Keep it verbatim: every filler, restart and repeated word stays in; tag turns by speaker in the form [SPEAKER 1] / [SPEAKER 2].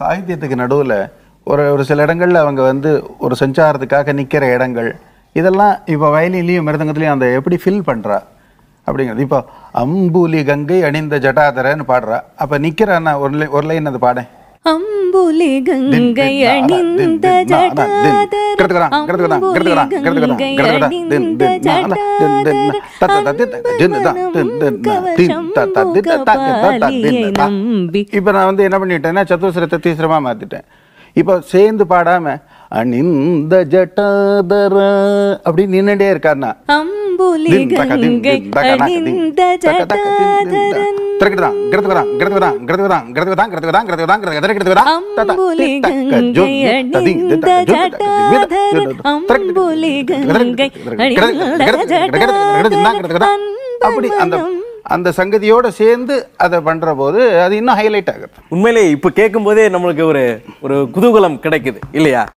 [SPEAKER 1] சாகித்யத்துக்கு நடுவில் ஒரு ஒரு சில இடங்களில் அவங்க வந்து ஒரு சஞ்சாரத்துக்காக நிற்கிற இடங்கள் இதெல்லாம் இப்போ வயலின்லேயும் மிருதங்கத்துலேயும் அந்த எப்படி ஃபில் பண்ணுறா அப்படிங்கிறது. இப்போ அம்புலி கங்கை அணிந்த ஜட்டாதரன்னு பாடுறா. அப்போ நிற்கிறான்னா ஒரு ஒரு லைன் அது பாடேன்.
[SPEAKER 2] அம்புலி கங்கை அணிந்த ஜட்டாதர அம்புலி கங்கை அணிந்த ஜட்டாதர
[SPEAKER 1] இப்போ நான் வந்து என்ன பண்ணிட்டேன்னா சத்துஸ்வரத்தை தீஸ்வரமா மாத்திட்டேன். இப்போ சேர்ந்து பாடாம அணிந்த ஜட்டாதர அப்படின்னு நின்னுட்டே இருக்காருன்னா
[SPEAKER 2] அம்புலி கங்கை அணிந்த ஜட்டாதர
[SPEAKER 1] அப்படி அந்த அந்த சங்கதியோட சேர்ந்து அதை பண்ற போது அது இன்னும் ஹைலைட் ஆகுது.
[SPEAKER 3] உண்மையிலே இப்ப கேட்கும் போதே நம்மளுக்கு ஒரு ஒரு குதூகலம் கிடைக்குது இல்லையா?